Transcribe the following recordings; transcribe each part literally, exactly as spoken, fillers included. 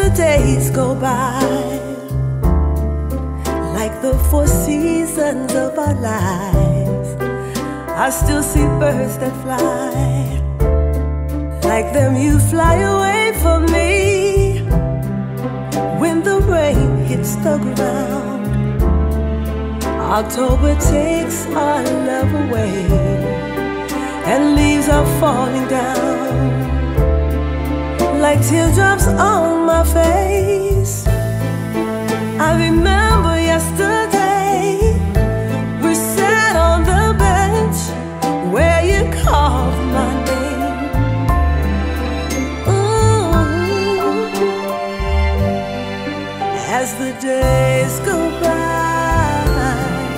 days go by, like the four seasons of our lives, I still see birds that fly. Like them you fly away from me when the rain hits the ground. October takes our love away and leaves are falling down like teardrops on my face. I remember yesterday we sat on the bench where you called my name. Ooh. As the days go by,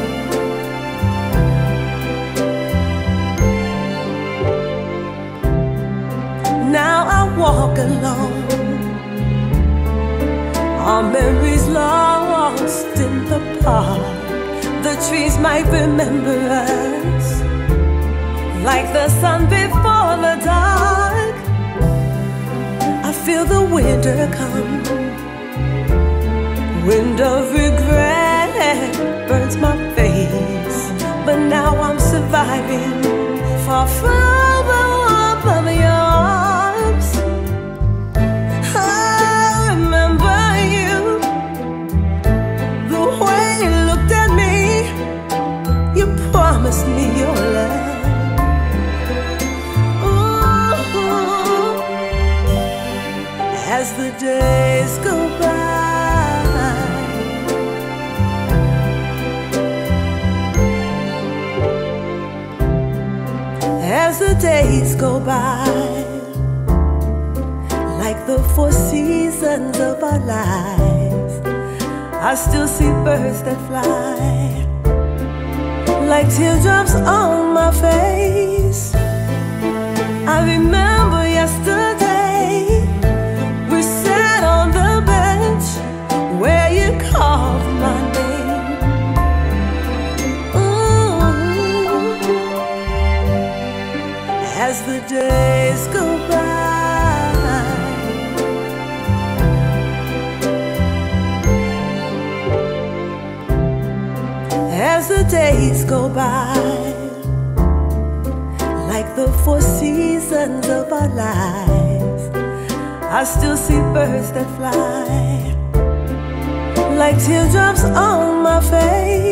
now I walk alone. Our memories lost in the park. The trees might remember us like the sun before the dark. I feel the winter come. Wind of regret burns my face, but now I'm surviving far from the warmth of your arms. I remember you, the way you looked at me. You promised me your love. Ooh. As the days go by, as the days go by, like the four seasons of our lives, I still see birds that fly like teardrops on my face. I remember yesterday we sat on the bench where you called my name. Ooh. As the days go by, as the days go by, like the four seasons of our lives, I still see birds that fly like teardrops on my face.